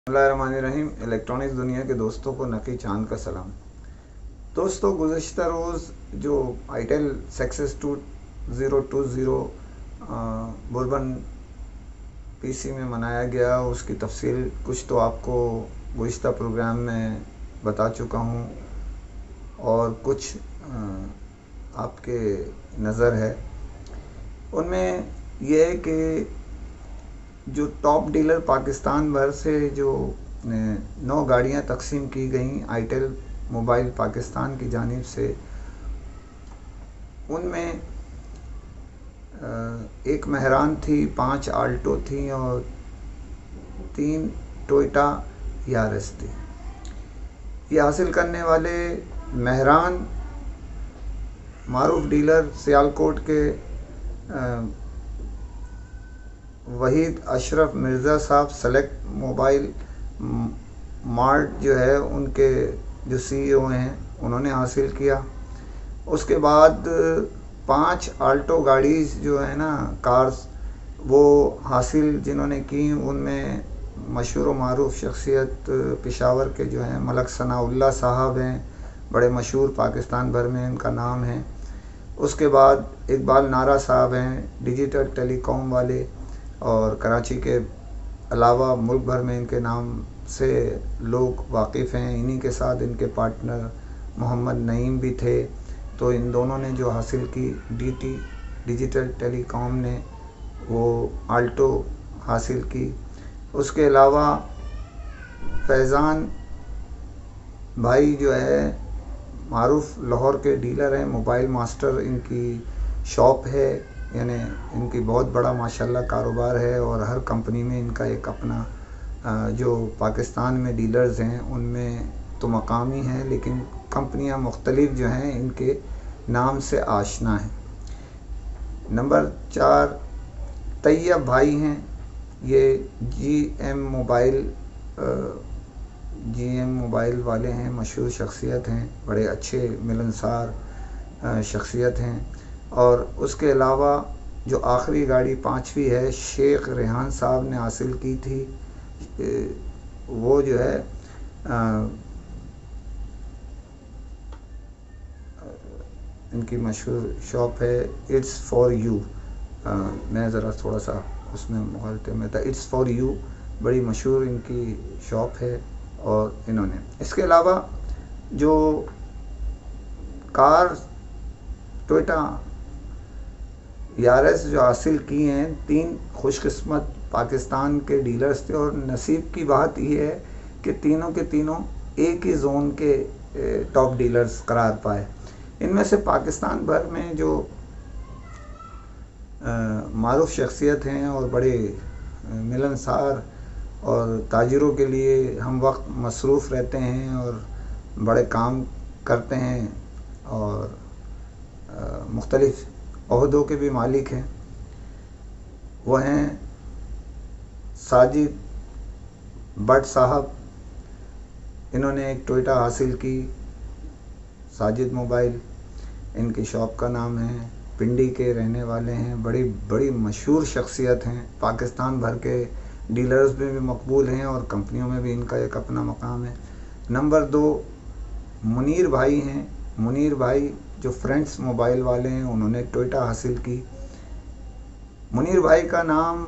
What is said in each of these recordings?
बिस्मिल्लाहिर्रहमानिर्रहीम। इलेक्ट्रॉनिक्स दुनिया के दोस्तों को नकी चांद का सलाम। दोस्तों, गुज़श्ता रोज़ जो आईटेल सक्सेस 2020 बुरबन पीसी में मनाया गया, उसकी तफसील कुछ तो आपको गुज़श्ता प्रोग्राम में बता चुका हूँ और कुछ आपके नज़र है। उनमें यह है कि जो टॉप डीलर पाकिस्तान भर से जो 9 गाड़ियां तकसीम की गईं आईटेल मोबाइल पाकिस्तान की जानिब से, उनमें एक महरान थी, 5 आल्टो थी और 3 टोयोटा यारिस थी। ये हासिल करने वाले महरान मारूफ डीलर सियालकोट के वहीद अशरफ मिर्ज़ा साहब सेलेक्ट मोबाइल मार्ट जो है, उनके जो सीईओ हैं, उन्होंने हासिल किया। उसके बाद 5 आल्टो गाड़ी जो है ना, कार्स, वो हासिल जिन्होंने की, उनमें मशहूर व मारूफ शख्सियत पेशावर के जो हैं मलक सनाउल्लाह साहब हैं, बड़े मशहूर, पाकिस्तान भर में इनका नाम है। उसके बाद इकबाल नारा साहब हैं, डिजिटल टेलीकॉम वाले, और कराची के अलावा मुल्क भर में इनके नाम से लोग वाकिफ़ हैं। इन्हीं के साथ इनके पार्टनर मोहम्मद नईम भी थे। तो इन दोनों ने जो हासिल की, डिजिटल टेलीकॉम ने वो आल्टो हासिल की। उसके अलावा फैज़ान भाई जो है मारूफ लाहौर के डीलर हैं, मोबाइल मास्टर इनकी शॉप है, यानी इनकी बहुत बड़ा माशाल्लाह कारोबार है और हर कंपनी में इनका एक अपना जो पाकिस्तान में डीलर्स हैं उनमें तो मकामी हैं, लेकिन कंपनियां मुख्तलिफ जो हैं इनके नाम से आशना हैं। नंबर 4 तैयब भाई हैं, ये जीएम मोबाइल वाले हैं, मशहूर शख्सियत हैं, बड़े अच्छे मिलनसार शख्सियत हैं। और उसके अलावा जो आखिरी गाड़ी 5वीं है, शेख रेहान साहब ने हासिल की थी, वो जो है इनकी मशहूर शॉप है इट्स फॉर यू। मैं ज़रा थोड़ा सा उसमें मुखालते में था। इट्स फॉर यू बड़ी मशहूर इनकी शॉप है। और इन्होंने इसके अलावा जो कार टोयोटा यारिस जो हासिल की हैं, 3 खुशकिस्मत पाकिस्तान के डीलर्स थे। और नसीब की बात यह है कि तीनों के तीनों एक ही जोन के टॉप डीलर्स करार पाए। इनमें से पाकिस्तान भर में जो मारूफ शख्सियत हैं और बड़े मिलनसार और ताजिरों के लिए हम वक्त मसरूफ़ रहते हैं और बड़े काम करते हैं और मुख्तलिफ़ ओहदों के भी मालिक हैं, वो हैं साजिद भट्ट साहब। इन्होंने एक टोयोटा हासिल की, साजिद मोबाइल इनकी शॉप का नाम है, पिंडी के रहने वाले हैं, बड़ी मशहूर शख्सियत हैं, पाकिस्तान भर के डीलर्स में भी मकबूल हैं और कंपनियों में भी इनका एक अपना मकाम है। नंबर 2 मुनीर भाई हैं। मुनीर भाई जो फ्रेंड्स मोबाइल वाले हैं, उन्होंने एक टोयोटा हासिल की। मुनीर भाई का नाम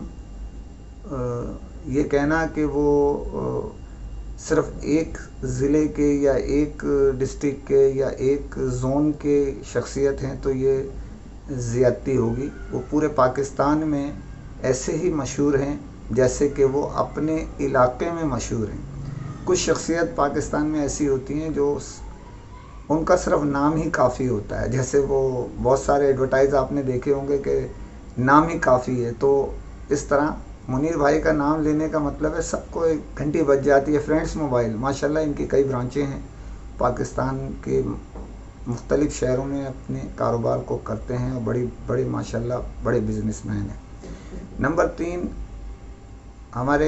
ये कहना कि वो सिर्फ एक ज़िले के या एक डिस्ट्रिक्ट के या एक ज़ोन के शख्सियत हैं, तो ये ज़्यादती होगी। वो पूरे पाकिस्तान में ऐसे ही मशहूर हैं जैसे कि वो अपने इलाके में मशहूर हैं। कुछ शख्सियत पाकिस्तान में ऐसी होती हैं जो उनका सिर्फ नाम ही काफ़ी होता है, जैसे वो बहुत सारे एडवर्टाइज़ आपने देखे होंगे कि नाम ही काफ़ी है। तो इस तरह मुनीर भाई का नाम लेने का मतलब है सबको एक घंटी बज जाती है। फ्रेंड्स मोबाइल माशाल्लाह इनकी कई ब्रांचें हैं, पाकिस्तान के मुख्तलिफ़ शहरों में अपने कारोबार को करते हैं और बड़ी माशाल्लाह बड़े बिजनेसमैन हैं। नंबर 3 हमारे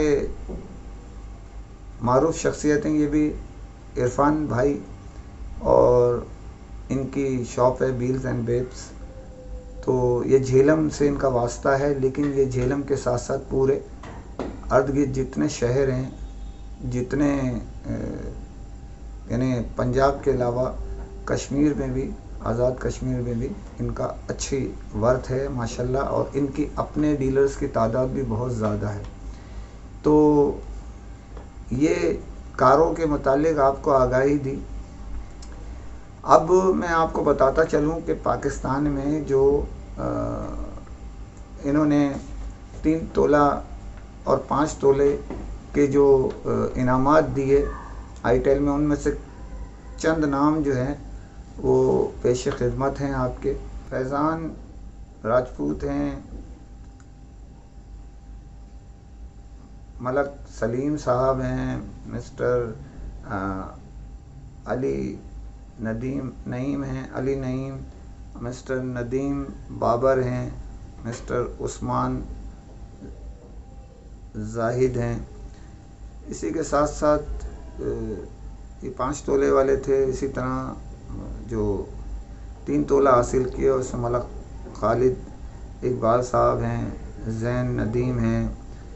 मारूफ शख्सियत हैं, ये भी इरफान भाई, और इनकी शॉप है व्हील्स एंड बेब्स। तो ये झेलम से इनका वास्ता है, लेकिन ये झेलम के साथ साथ पूरे अर्द गिर्द जितने शहर हैं جتنے یعنی پنجاب کے علاوہ کشمیر میں بھی، آزاد کشمیر میں بھی ان کا اچھی ورتھ ہے ماشاءاللہ، اور ان کی اپنے ڈیلرز کی تعداد بھی بہت زیادہ ہے۔ تو یہ کاروں کے متعلق آپ کو آگاہی دی۔ اب میں آپ کو بتاتا چلوں کہ پاکستان میں جو انہوں نے 3 تولہ اور 5 تولے کے جو انعامات دیے آئیٹیل میں، ان میں سے چند نام جو ہیں وہ پیش خدمت ہیں آپ کے۔ فیضان راجپوت ہیں، ملک سلیم صاحب ہیں، مسٹر علی نعیم ہیں، علی نعیم، مسٹر ندیم بابر ہیں، مسٹر عثمان زاہد ہیں۔ اسی کے ساتھ ساتھ یہ 5 تولے والے تھے، اسی طرح جو 3 تولہ حاصل کیے اس میں ملک خالد اقبال صاحب ہیں، زین ندیم ہیں،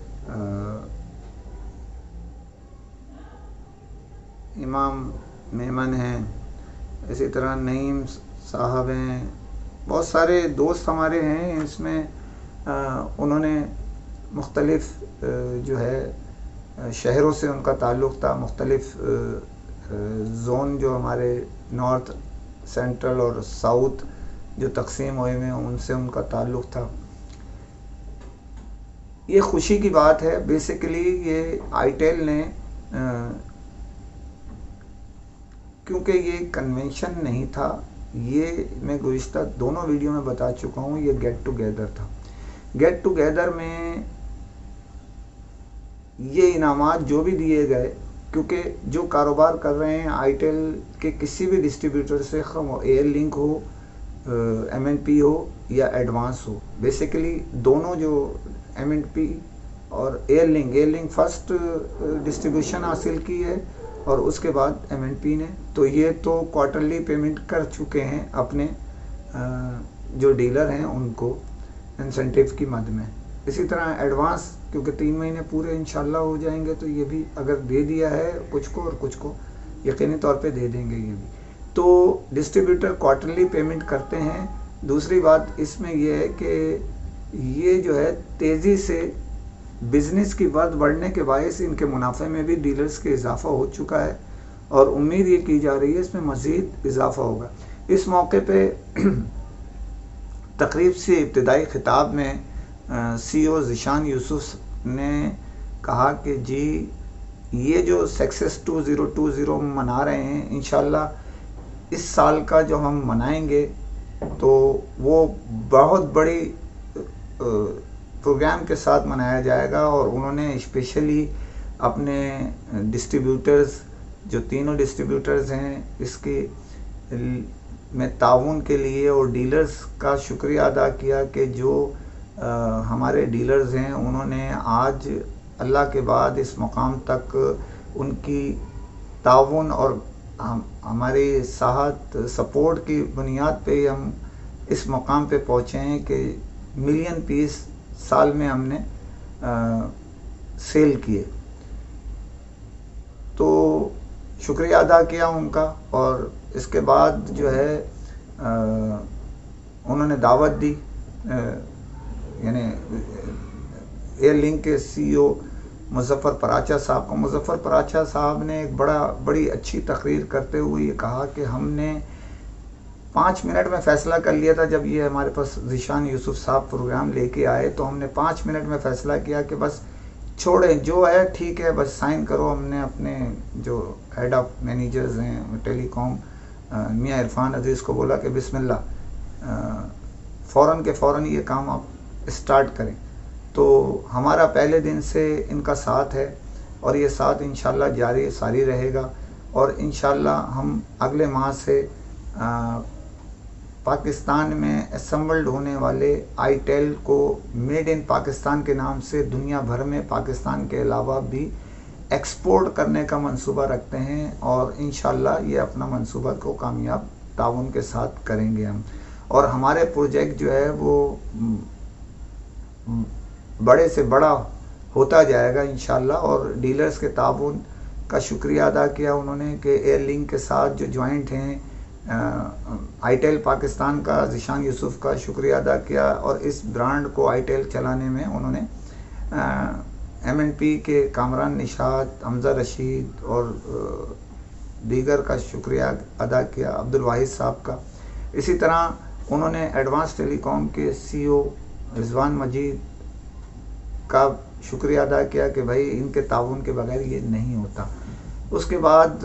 امام میمن ہیں، اسی طرح نعیم صاحب ہیں۔ بہت سارے دوست ہمارے ہیں اس میں، انہوں نے مختلف جو ہے شہروں سے ان کا تعلق تھا، مختلف زون جو ہمارے نارتھ، سینٹرل اور ساؤتھ جو تقسیم ہوئے ہیں ان سے ان کا تعلق تھا۔ یہ خوشی کی بات ہے۔ بیسیکلی یہ آئیٹیل نے، کیونکہ یہ کنونشن نہیں تھا، یہ میں گزشتہ دونوں ویڈیو میں بتا چکا ہوں، یہ گیٹ ٹوگیدر تھا۔ گیٹ ٹوگیدر میں یہ انعامات جو بھی دیے گئے، کیونکہ جو کاروبار کر رہے ہیں آئیٹیل کے کسی بھی ڈسٹریبیوٹر سے، Airlink M, N P پی ہو یا ایڈوانس ہو، بیسیکلی دونوں جو ایم این پی اور ایئر لنک فرسٹ ڈسٹریبیوشن حاصل کی ہے اور اس کے بعد ایم این پی نے، تو یہ تو کوارٹرلی پیمنٹ کر چکے ہیں اپنے جو ڈیلر ہیں ان کو انسینٹیو کی مد میں۔ اسی طرح ایڈوانس کیونکہ 3 مہینے پورے انشاءاللہ ہو جائیں گے، تو یہ بھی اگر دے دیا ہے کچھ کو اور کچھ کو یقینی طور پہ دے دیں گے یہ بھی۔ تو ڈسٹریبیوٹر کوارٹرلی پیمنٹ کرتے ہیں۔ دوسری بات اس میں یہ ہے کہ یہ جو ہے تیزی سے بزنس کی ورتھ بڑھنے کے باعث ان کے منافع میں بھی ڈیلرز کے اضافہ ہو چکا ہے، اور امید یہ کی جا رہی ہے اس میں مزید اضافہ ہوگا۔ اس موقع پہ تقریب سے ابتدائی خطاب میں سی او ذیشان یوسف نے کہا کہ جی یہ جو سکسیس 2020 منا رہے ہیں، انشاءاللہ اس سال کا جو ہم منائیں گے تو وہ بہت بڑی پروگرام کے ساتھ منایا جائے گا، اور انہوں نے اسپیشلی اپنے ڈسٹریبیوٹرز جو تینوں ڈسٹریبیوٹرز ہیں اس کے میں تعاون کے لیے اور ڈیلرز کا شکریہ ادا کیا کہ جو ہمارے ڈیلرز ہیں انہوں نے آج اللہ کے بعد اس مقام تک ان کی تعاون اور ہماری ساتھ سپورٹ کی بنیاد پہ ہم اس مقام پہ پہنچے ہیں کہ 1 ملین پیس سال میں ہم نے سیل کیے۔ تو شکریہ ادا کیا ان کا، اور اس کے بعد جو ہے انہوں نے دعوت دی، یعنی ایئر لنک کے سی او مظفر پراچا صاحب کو۔ مظفر پراچا صاحب نے ایک بڑی اچھی تقریر کرتے ہوئے یہ کہا کہ ہم نے 5 منٹ میں فیصلہ کر لیا تھا، جب یہ ہمارے پاس ذیشان یوسف صاحب پروگرام لے کے آئے تو ہم نے 5 منٹ میں فیصلہ کیا کہ بس چھوڑیں جو ہے ٹھیک ہے، بس سائن کرو۔ ہم نے اپنے جو ہیڈ آف مینیجرز ہیں ٹیلی کام میاں عرفان عزیز کو بولا کہ بسم اللہ، فوراً کے فوراً یہ کام آپ اسٹارٹ کریں۔ تو ہمارا پہلے دن سے ان کا ساتھ ہے، اور یہ ساتھ انشاءاللہ جاری ساری رہے گا، اور انشاءاللہ ہم اگلے ماہ سے پاکستان میں اسمبلڈ ہونے والے آئیٹیل کو میڈ ان پاکستان کے نام سے دنیا بھر میں پاکستان کے علاوہ بھی ایکسپورٹ کرنے کا منصوبہ رکھتے ہیں، اور انشاءاللہ یہ اپنا منصوبہ کو کامیاب تعاون کے ساتھ کریں گے ہم۔ اور ہمارے پروجیکٹ جو ہے وہ بڑے سے بڑا ہوتا جائے گا انشاءاللہ. اور ڈیلرز کے تعاون کا شکریہ ادا کیا انہوں نے کہ ایئر لنک کے ساتھ جو جوائنٹ ہیں آئی ٹیل پاکستان کا ذیشان یوسف کا شکریہ ادا کیا, اور اس برانڈ کو آئی ٹیل چلانے میں انہوں نے ایم این پی کے کامران نشاط, حمزہ رشید اور دیگر کا شکریہ ادا کیا, عبد الواحد صاحب کا. اسی طرح انہوں نے ایڈوانس ٹیلی کام کے سی او رضوان مجید کا شکریہ ادا کیا کہ بھائی ان کے تعاون کے بغیر یہ نہیں ہوتا. اس کے بعد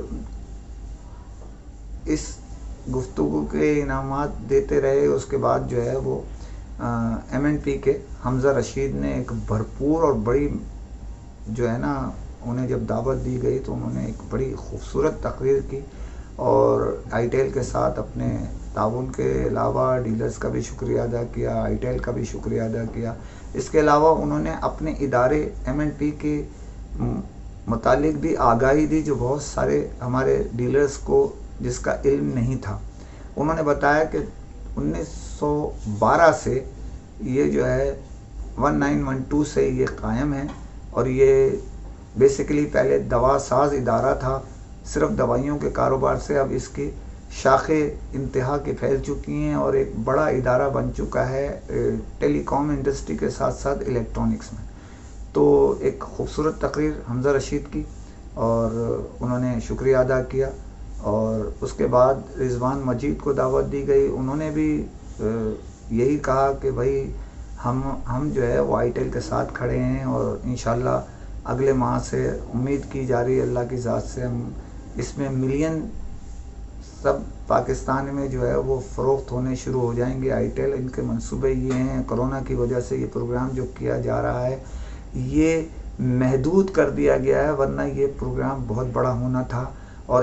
اس گفتگو کے انعامات دیتے رہے. اس کے بعد جو ہے وہ ایم این پی کے حمزہ رشید نے ایک بھرپور اور بڑی جو ہے نا, انہیں جب دعوت دی گئی تو انہوں نے ایک بڑی خوبصورت تقریر کی, اور آئی ٹیل کے ساتھ اپنے تعاون کے علاوہ ڈیلرز کا بھی شکریہ ادا کیا, آئی ٹیل کا بھی شکریہ ادا کیا. اس کے علاوہ انہوں نے اپنے ادارے ایم این پی کے متعلق بھی آگاہی دی جو بہت سارے ہمارے ڈیلرز کو جس کا علم نہیں تھا. انہوں نے بتایا کہ 1912 سے یہ جو ہے 1912 سے یہ قائم ہے, اور یہ بیسیکلی پہلے دوا ساز ادارہ تھا, صرف دوائیوں کے کاروبار سے اب اس کی شاخیں انتہا کی پھیل چکی ہیں اور ایک بڑا ادارہ بن چکا ہے ٹیلی کام انڈسٹری کے ساتھ ساتھ الیکٹرانکس میں. تو ایک خوبصورت تقریر حمزہ رشید کی اور انہوں نے شکریہ ادا کیا. اور اس کے بعد رضوان مجید کو دعوت دی گئی. انہوں نے بھی یہی کہا کہ بھائی ہم جو ہے وہ آئی ٹیل کے ساتھ کھڑے ہیں, اور انشاءاللہ اگلے ماہ سے امید کی جا رہی ہے اللہ کی ذات سے ہم اس میں ملین سب پاکستان میں جو ہے وہ فروخت ہونے شروع ہو جائیں گے. آئی ٹیل ان کے منصوبے یہ ہیں. کرونا کی وجہ سے یہ پروگرام جو کیا جا رہا ہے یہ محدود کر دیا گیا ہے, ورنہ یہ پروگرام بہت بڑا ہونا تھا. اور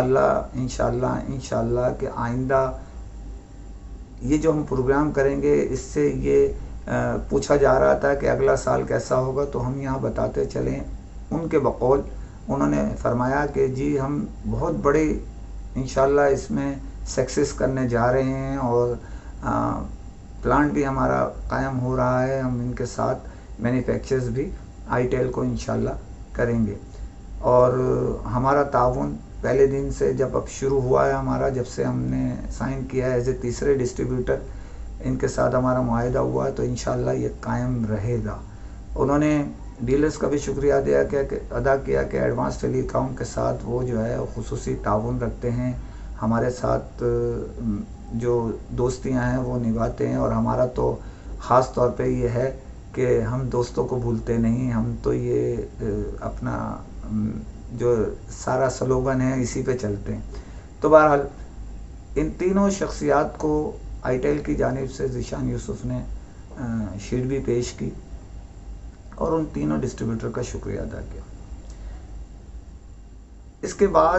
انشاءاللہ کہ آئندہ یہ جو ہم پروگرام کریں گے اس سے یہ پوچھا جا رہا تھا کہ اگلا سال کیسا ہوگا, تو ہم یہاں بتاتے چلیں. ان کے بقول انہوں نے فرمایا کہ جی ہم بہت بڑے انشاءاللہ اس میں سکسیس کرنے جا رہے ہیں, اور پلانٹ بھی ہمارا قائم ہو رہا ہے. ہم ان کے ساتھ مینوفیکچرز بھی آئی ٹیل کو انشاءاللہ کریں گے. اور ہمارا تعاون پہلے دن سے جب اب شروع ہوا ہے ہمارا, جب سے ہم نے سائن کیا ہے ایز اے تیسرے ڈسٹریبیوٹر, ان کے ساتھ ہمارا معاہدہ ہوا ہے, تو انشاءاللہ یہ قائم رہے گا. انہوں نے ڈیلرز کا بھی شکریہ ادا کیا کہ ایڈوانس ٹیلی کام کے ساتھ وہ جو ہے خصوصی تعاون رکھتے ہیں, ہمارے ساتھ جو دوستیاں ہیں وہ نبھاتے ہیں. اور ہمارا تو خاص طور پہ یہ ہے کہ ہم دوستوں کو بھولتے نہیں, ہم تو یہ اپنا جو سارا سلوگن ہے اسی پہ چلتے ہیں. تو بہرحال ان تینوں شخصیات کو آئی ٹیل کی جانب سے ذیشان یوسف نے شیٹ بھی پیش کی اور ان تینوں ڈسٹریبیوٹر کا شکریہ ادا کیا. اس کے بعد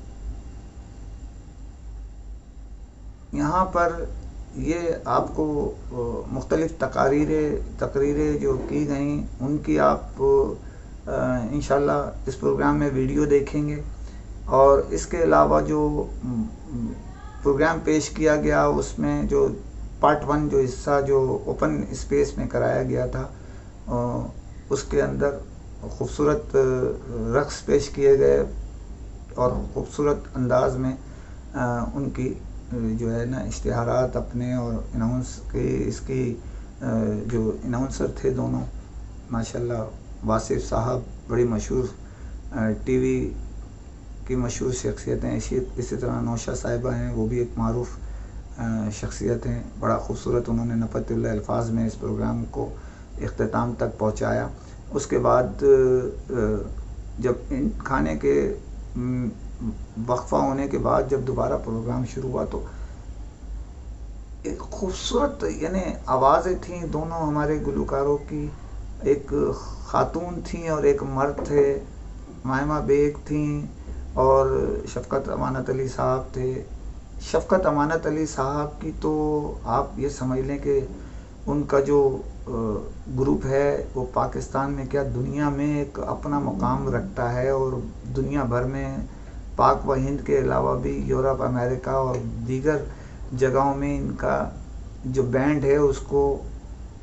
یہاں پر یہ آپ کو مختلف تقریریں جو کی گئیں ان کی آپ انشاءاللہ اس پروگرام میں ویڈیو دیکھیں گے. اور اس کے علاوہ جو پروگرام پیش کیا گیا اس میں جو پارٹ 1 جو حصہ جو اوپن اسپیس میں کرایا گیا تھا, اس کے اندر خوبصورت رقص پیش کیے گئے اور خوبصورت انداز میں ان کی جو ہے نا اشتہارات اپنے اور اس کی جو اناؤنسر تھے دونوں ماشاءاللہ, واصف صاحب بڑی مشہور ٹی وی کی مشہور شخصیت ہیں, اسی طرح نوشہ صاحبہ ہیں, وہ بھی ایک معروف شخصیت ہیں. بڑا خوبصورت انہوں نے نفت اللہ الفاظ میں اس پروگرام کو اختتام تک پہنچایا. اس کے بعد جب ان کھانے کے وقفہ ہونے کے بعد جب دوبارہ پروگرام شروع ہوا تو ایک خوبصورت یعنی آوازیں تھیں دونوں ہمارے گلوکاروں کی, ایک خاتون تھیں اور ایک مرد تھے, مائمہ بیگ تھیں اور شفقت امانت علی صاحب تھے. شفقت امانت علی صاحب کی تو آپ یہ سمجھ لیں کہ ان کا جو گروپ ہے وہ پاکستان میں کیا دنیا میں ایک اپنا مقام رکھتا ہے, اور دنیا بھر میں پاک و ہند کے علاوہ بھی یورپ, امریکہ اور دیگر جگہوں میں ان کا جو بینڈ ہے اس کو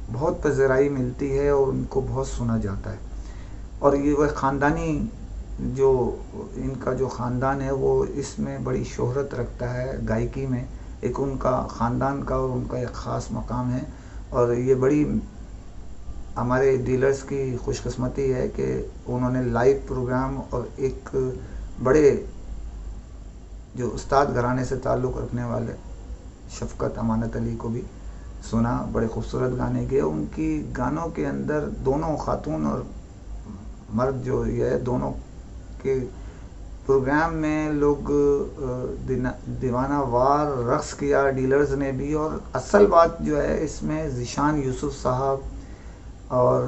بہت پذیرائی ملتی ہے اور ان کو بہت سنا جاتا ہے. اور یہ وہ خاندانی جو ان کا جو خاندان ہے وہ اس میں بڑی شہرت رکھتا ہے گائیکی میں. ایک ان کا خاندان کا اور ان کا ایک خاص مقام ہے. اور یہ بڑی ہمارے ڈیلرز کی خوش قسمتی ہے کہ انہوں نے لائیو پروگرام اور ایک بڑے جو استاد گھرانے سے تعلق رکھنے والے شفقت امانت علی کو بھی سنا. بڑے خوبصورت گانے گئے. ان کی گانوں کے اندر دونوں خاتون اور مرد جو یہ دونوں کے پروگرام میں لوگ دیوانہ وار رقص کیا ڈیلرز نے بھی. اور اصل بات جو ہے اس میں ذیشان یوسف صاحب اور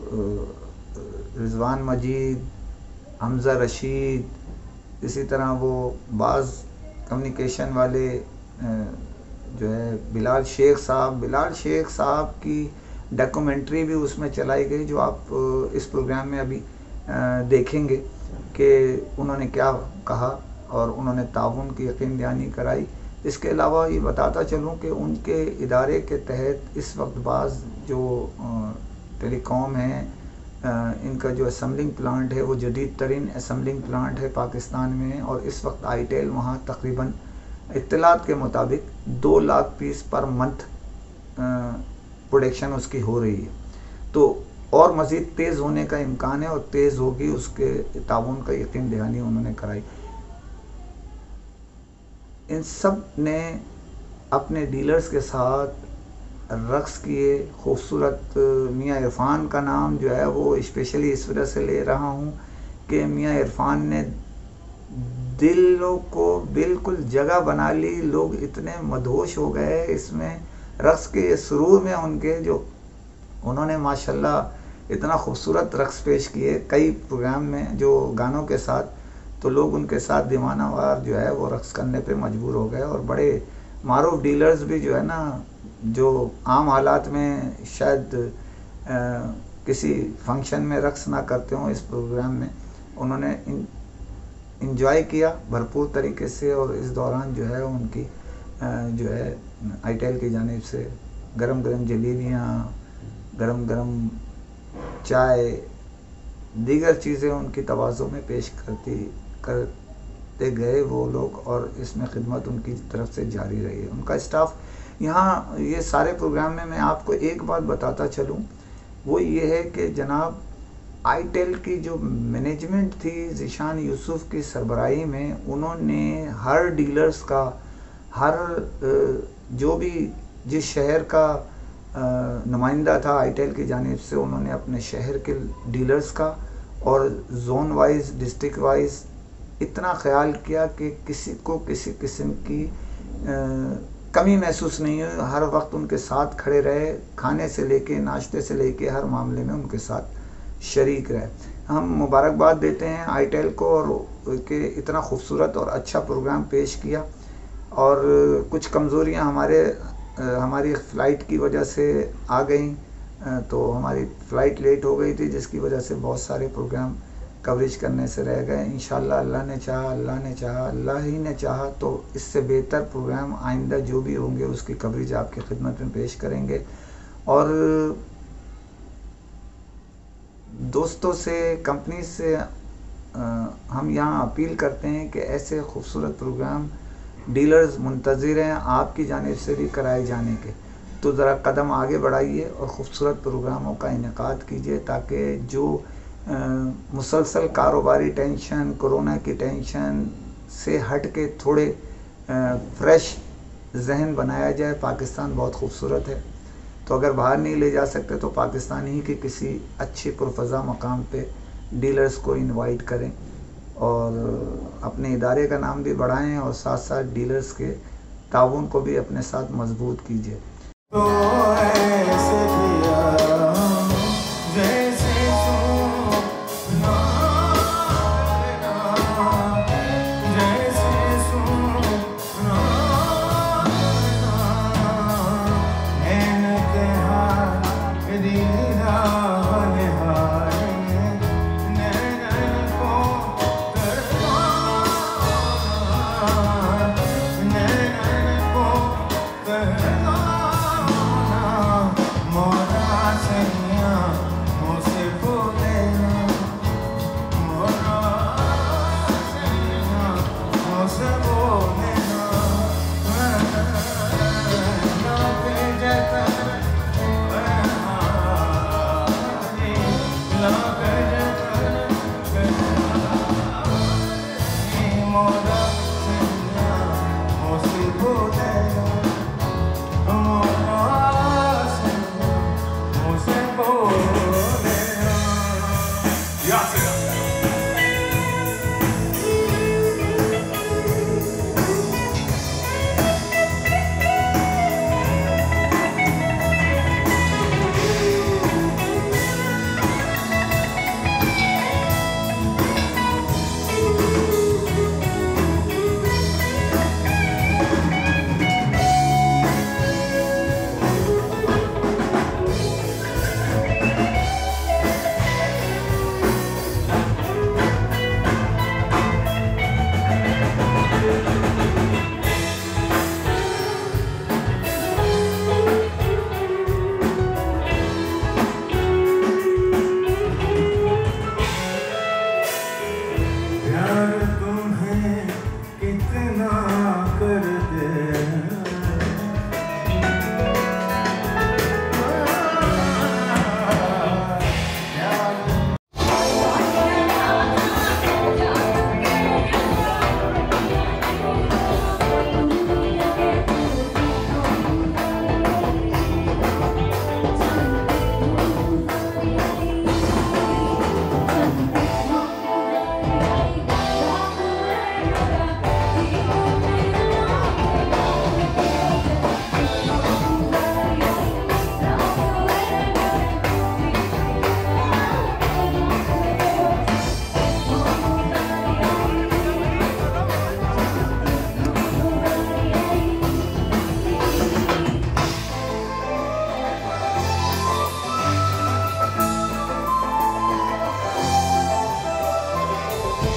رضوان مجید، حمزہ رشید، اسی طرح وہ بعض کمیونیکیشن والے جو ہے بلال شیخ صاحب کی ڈاکومنٹری بھی اس میں چلائی گئی جو آپ اس پروگرام میں ابھی دیکھیں گے کہ انہوں نے کیا کہا اور انہوں نے تعاون کی یقین دہانی کرائی. اس کے علاوہ یہ بتاتا چلوں کہ ان کے ادارے کے تحت اس وقت بعض جو ٹیلی کام ہیں ان کا جو اسمبلنگ پلانٹ ہے وہ جدید ترین اسمبلنگ پلانٹ ہے پاکستان میں. اور اس وقت آئی ٹیل وہاں تقریباً اطلاعات کے مطابق 2 lakh piece per month production اس کی ہو رہی ہے. تو اور مزید تیز ہونے کا امکان ہے اور تیز ہوگی. اس کے تعاون کا یقین دہانی انہوں نے کرائی. ان سب نے اپنے ڈیلرز کے ساتھ رقص کیے. خوبصورت میاں عرفان کا نام جو ہے وہ اسپیشلی اس وجہ سے لے رہا ہوں کہ میاں عرفان نے دلوں کو بالکل جگہ بنا لی. لوگ اتنے مدہوش ہو گئے اس میں رقص کے سرور میں ان کے جو انہوں نے ماشاءاللہ اتنا خوبصورت رقص پیش کیے کئی پروگرام میں جو گانوں کے ساتھ. تو لوگ ان کے ساتھ دیوانہ وار جو ہے وہ رقص کرنے پہ مجبور ہو گئے. اور بڑے معروف ڈیلرز بھی جو ہے نا جو عام حالات میں شاید کسی فنکشن میں رقص نہ کرتے ہوں اس پروگرام میں انہوں نے انجوائے کیا بھرپور طریقے سے. اور اس دوران جو ہے ان کی جو ہے آئی ٹیل کی جانب سے گرم گرم جلیبیاں، گرم گرم چائے، دیگر چیزیں ان کی تواضع میں پیش کرتے گئے وہ لوگ. اور اس میں خدمت ان کی طرف سے جاری رہی ہے. ان کا اسٹاف یہاں یہ سارے پروگرام میں آپ کو ایک بات بتاتا چلوں وہ یہ ہے کہ جناب آئی ٹیل کی جو مینجمنٹ تھی ذیشان یوسف کی سربراہی میں انہوں نے ہر ڈیلرز کا ہر جو بھی جس شہر کا نمائندہ تھا آئی ٹیل کی جانب سے انہوں نے اپنے شہر کے ڈیلرز کا اور زون وائز ڈسٹرکٹ وائز اتنا خیال کیا کہ کسی کو کسی قسم کی کمی محسوس نہیں ہوئی. ہر وقت ان کے ساتھ کھڑے رہے. کھانے سے لے کے ناشتے سے لے کے ہر معاملے میں ان کے ساتھ شریک رہے. ہم مبارکباد دیتے ہیں آئی ٹیل کو اور کہ اتنا خوبصورت اور اچھا پروگرام پیش کیا. اور کچھ کمزوریاں ہماری فلائٹ کی وجہ سے آ گئیں تو ہماری فلائٹ لیٹ ہو گئی تھی جس کی وجہ سے بہت سارے پروگرام کوریج کرنے سے رہ گئے. انشاءاللہ اللہ ہی نے چاہا تو اس سے بہتر پروگرام آئندہ جو بھی ہوں گے اس کی کوریج آپ کی خدمت میں پیش کریں گے. اور دوستوں سے کمپنی سے ہم یہاں اپیل کرتے ہیں کہ ایسے خوبصورت پروگرام ڈیلرز منتظر ہیں آپ کی جانب سے بھی کرائے جانے کے. تو ذرا قدم آگے بڑھائیے اور خوبصورت پروگراموں کا انعقاد کیجیے تاکہ جو مسلسل کاروباری ٹینشن کورونا کی ٹینشن سے ہٹ کے تھوڑے فریش ذہن بنایا جائے. پاکستان بہت خوبصورت ہے تو اگر باہر نہیں لے جا سکتے تو پاکستان ہی کے کسی اچھی پرفضا مقام پہ ڈیلرز کو انوائٹ کریں اور اپنے ادارے کا نام بھی بڑھائیں اور ساتھ ساتھ ڈیلرز کے تعاون کو بھی اپنے ساتھ مضبوط کیجیے. more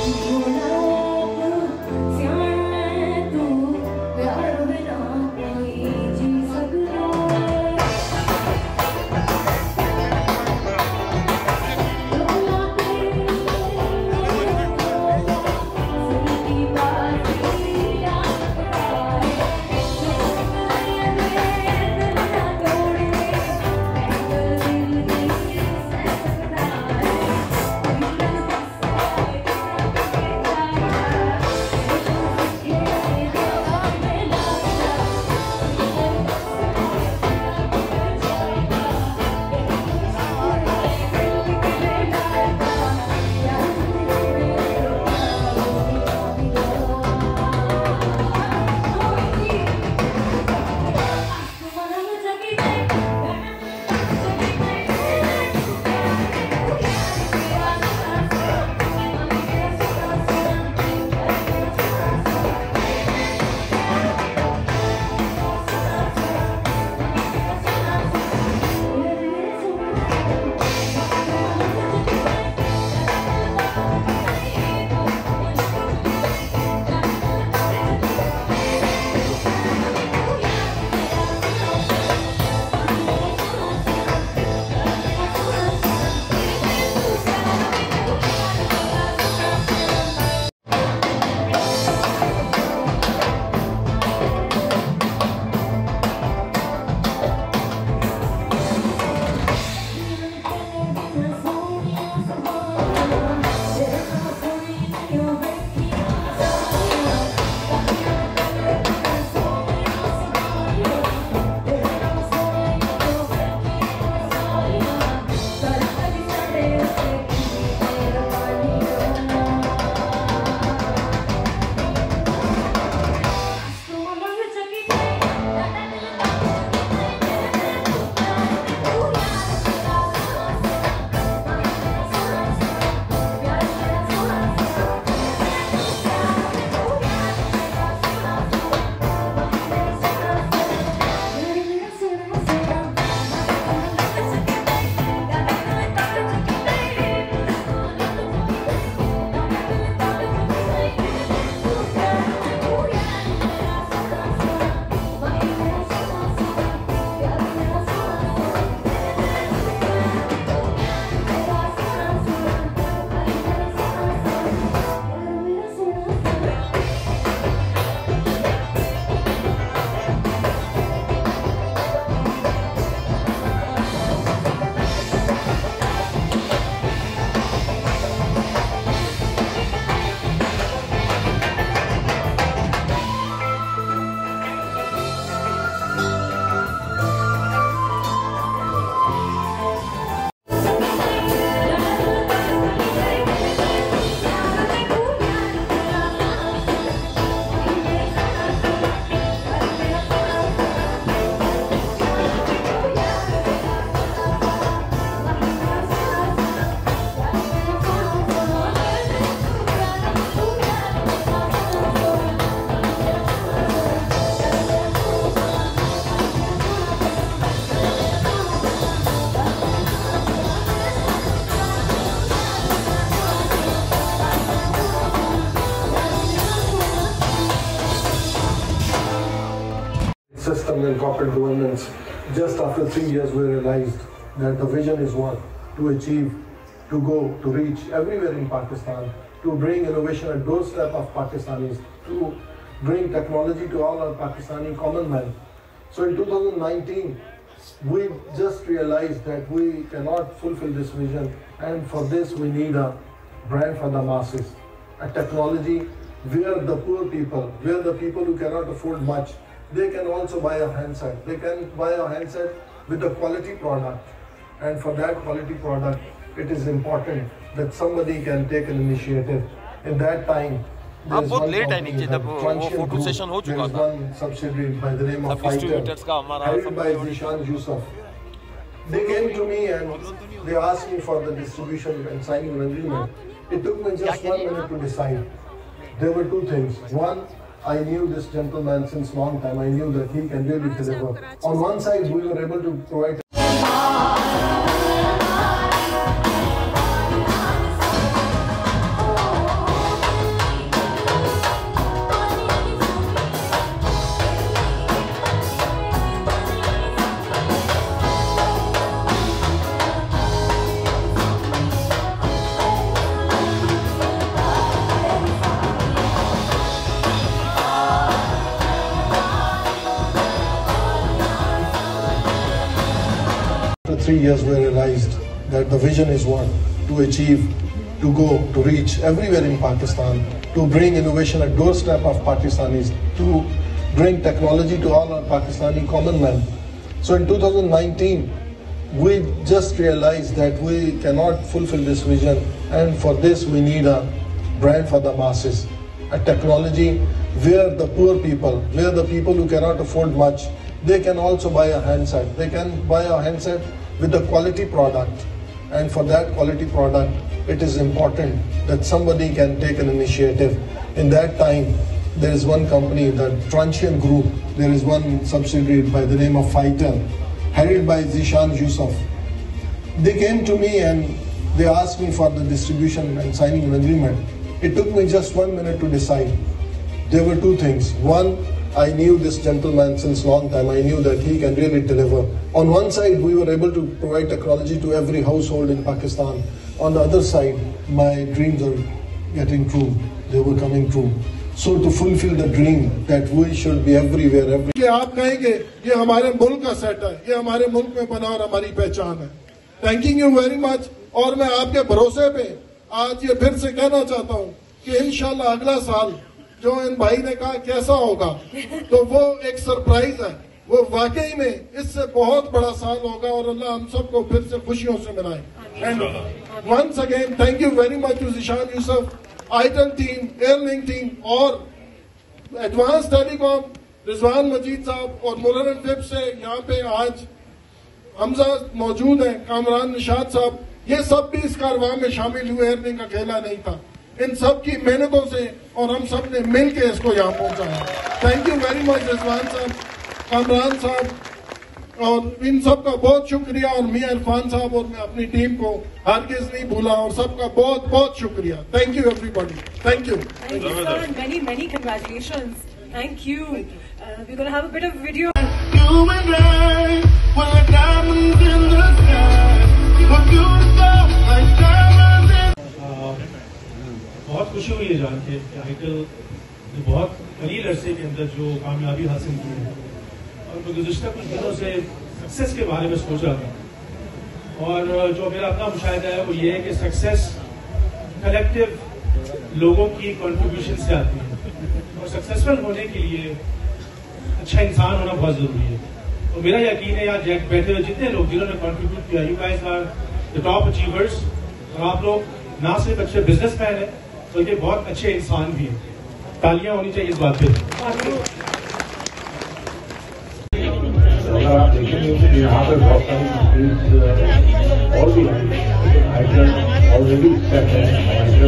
system and corporate governance. Just after 3 years, we realized that the vision is one, to achieve, to go, to reach everywhere in Pakistan, to bring innovation at doorstep of Pakistanis, to bring technology to all our Pakistani common men. So in 2019, we just realized that we cannot fulfill this vision, and for this we need a brand for the masses, a technology where the poor people, where the people who cannot afford much, they can also buy a handset. They can buy a handset with a quality product, and for that quality product, it is important that somebody can take an initiative. In that time, आप बहुत late है नीचे जब वो photo session हो चुका था सब डिस्ट्रीब्यूटर्स का हमारा They came to me and they asked me for the distribution and signing an agreement. It took me just 1 minute to decide. There were two things. One, I knew this gentleman since long time. I knew that he can really deliver. On one side, we were able to provide 3 years we realized that the vision is one, to achieve, to go, to reach everywhere in Pakistan, to bring innovation at doorstep of Pakistanis, to bring technology to all our Pakistani common men. So in 2019, we just realized that we cannot fulfill this vision, and for this we need a brand for the masses, a technology where the poor people, where the people who cannot afford much, they can also buy a handset. They can buy a handset with a quality product, and for that quality product, it is important that somebody can take an initiative. In that time, there is one company, the Transient Group, there is one subsidiary by the name of Fitel, headed by Zishan Yusuf. They came to me and they asked me for the distribution and signing an agreement. It took me just 1 minute to decide. There were two things. One, I knew this gentleman since long time. I knew that he can really deliver. On one side, we were able to provide technology to every household in Pakistan. On the other side, my dreams are getting true. They were coming true. So to fulfill the dream that we should be everywhere. कि आप कहेंगे ये हमारे मुल्क का set है, ये हमारे मुल्क में बना और हमारी पहचान है. Thanking you very much. और मैं आपके भरोसे पे आज ये फिर से कहना चाहता हूँ कि इंशाल्लाह अगला साल जो इन भाई ने कहा कैसा होगा, तो वो एक सरप्राइज है. वो वाकई में इससे बहुत बड़ा साल होगा और अल्लाह हम सबको फिर से खुशियों से मिलाए. And once again thank you very much to Zeeshan Yusuf, itel team, Airlink team और एडवांस टेलीकॉम, रिजवान मजीद साहब और मुरहन टिप से यहाँ पे आज हमजा मौजूद हैं, कामरान निशात साहब, ये सब भी इस कारवां में शामिल हुए. एयरलिंक अकेला नहीं था. इन सब की मेहनतों से और हम सब ने मिल के इसको यहाँ पहुँचा है. Thank you very much Rizwan sahab, Kamran साहब, और इन सब का बहुत शुक्रिया. और मियां इरफान साहब और मैं अपनी टीम को हरगिज़ नहीं भूला और सबका बहुत बहुत शुक्रिया. Thank you everybody. Thank you. Thank you, sir, and many, many congratulations. Thank you. We're going to have a bit of video. You and I were diamonds in the sky. We're beautiful like diamonds in. बहुत खुशी हुई है जान के कि Itel ने बहुत कलील अरसे के अंदर जो कामयाबी हासिल की है. और मैं गुज़िश्ता कुछ दिनों से सक्सेस के बारे में सोच रहा था, और जो मेरा अपना मुशाहिदा है वो ये है कि सक्सेस कलेक्टिव लोगों की कंट्रीब्यूशन से आती है, और सक्सेसफुल होने के लिए अच्छा इंसान होना बहुत ज़रूरी है. और मेरा यकीन है यहाँ बैठे हुए जितने लोग जिन्होंने कंट्रीब्यूट किया, you guys are the top achievers. और आप लोग ना सिर्फ अच्छे बिजनेसमैन हैं बल्कि बहुत अच्छे इंसान भी हैं. तालियां होनी चाहिए इस बात पे. अगर आप देखेंगे यहाँ पर बहुत सारी कंपनीज और भी हैं, ऑलरेडी सेट है, जो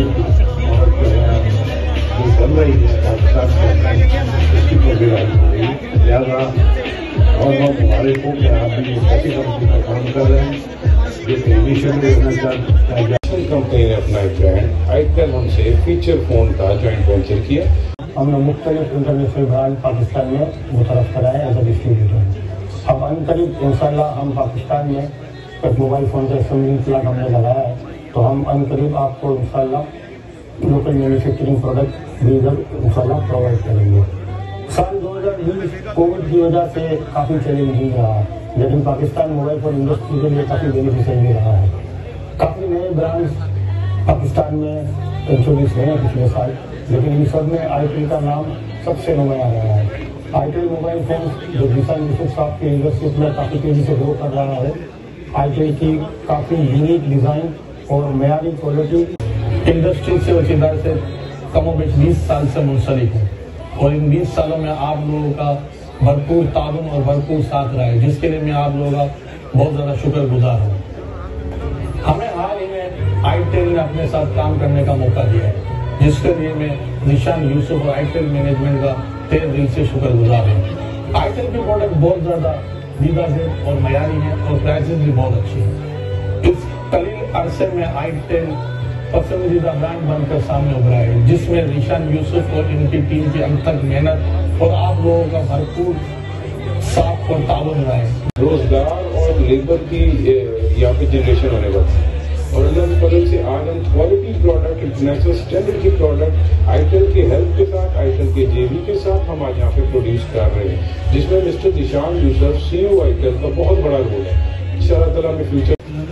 बन रही है पाकिस्तान इसकी प्रोग्राम हो रही है. लिहाजा और हमारे को क्या आप ऐसी कंपनी पर काम कर रहे हैं जिससे इनिशिएटिव लेना चाहते हैं. कंपनी ने अपना एक ब्रांड आइटल हमसे फीचर फोन का जॉइंट वेंचर किया. हमने मुख्तलिफ इंटरनेशनल ब्रांड पाकिस्तान में मुतरफ कराए एज अ डिस्ट्रीब्यूटर. अब अनकरीब इंशाल्लाह हम पाकिस्तान में एक मोबाइल फ़ोन का असेंबलिंग प्लांट हमने लगाया है, तो हम अनकरीब आपको इंशाल्लाह लोकल मैन्युफैक्चरिंग प्रोडक्ट भी इधर इंशाल्लाह प्रोवाइड करेंगे. साल 2020 कोविड की वजह से काफ़ी चैलेंजिंग रहा, लेकिन पाकिस्तान मोबाइल फ़ोन इंडस्ट्री के लिए काफ़ी बेनिफिशियल भी रहा है. काफ़ी नए ब्रांड्स पाकिस्तान में इंट्रोड्यूस हुए हैं पिछले साल, लेकिन इन सब में आईटेल का नाम सबसे नुमाया रहा है. आईटेल मोबाइल फोन जो ज़िशान यूसुफ साहब की लीडरशिप में काफ़ी तेज़ी से ग्रो कर रहा है. आईटेल की काफ़ी यूनिक डिज़ाइन और मयारी क्वालिटी इंडस्ट्री से उस इधर से कमोबेश 20 साल से मुंसलिक है, और इन 20 सालों में आप लोगों का भरपूर ताउन और भरपूर साथ रहा है, जिसके लिए मैं आप लोगों का बहुत ज़्यादा शुक्रगुजार हूँ. हमें हाल ही में आईटेल ने अपने साथ काम करने का मौका दिया है, जिसके लिए मैं ज़िशान यूसुफ और आईटेल मैनेजमेंट का तहे दिल से शुक्रगुजार हूँ. आईटेल की प्रोडक्ट बहुत ज़्यादा दीदा से और मयारी है और प्राइसेस भी बहुत अच्छी है. इस कलील अरसे में आईटेल पसंदीदा ब्रांड बनकर सामने उभरा है, जिसमें ज़िशान यूसुफ और इनकी टीम की अनथक मेहनत और आप लोगों का भरपूर साथ और ताउन रहा है. रोजगार और लेबर की यहाँ पे जनरेशन होने वाली है, और अल्लाह के फजल से आज हम क्वालिटी प्रोडक्ट, इंटरनेशनल स्टैंडर्ड की प्रोडक्ट आईटेल के हेल्प के साथ, आईटेल के जेवी के साथ हम आज यहाँ पे प्रोड्यूस कर रहे हैं, जिसमें mister Zeeshan Yusuf CEO itel का बहुत बड़ा रोल है. इंशाल्लाह ताला में फ्यूचर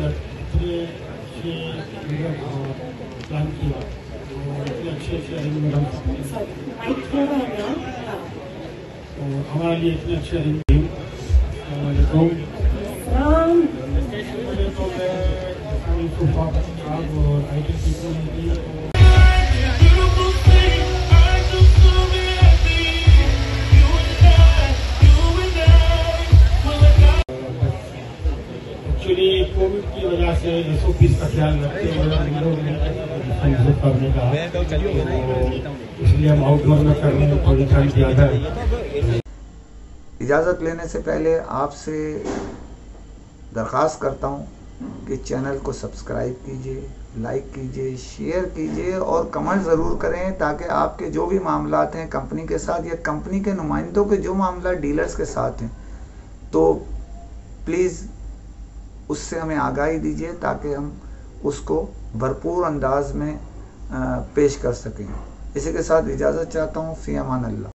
प्लान किया और इतने अच्छे अरेंजमेंट हमारे लिए इतने अच्छे अरेंजमेंट और IT पीपल एक्चुअली कोविड की वजह से SOPs का ख्याल रखते हुए हम लोग ने करने का, इसलिए हम आउटडोर में करने को प्रोत्साहित किया है। इजाज़त लेने से पहले आपसे दरख्वास्त करता हूँ कि चैनल को सब्सक्राइब कीजिए, लाइक कीजिए, शेयर कीजिए और कमेंट ज़रूर करें, ताकि आपके जो भी मामलात हैं कंपनी के साथ या कंपनी के नुमाइंदों के जो मामला डीलर्स के साथ हैं, तो प्लीज़ उससे हमें आगाही दीजिए ताकि हम उसको भरपूर अंदाज में पेश कर सकें। इसी के साथ इजाज़त चाहता हूँ। फ़ी अमान अल्लाह।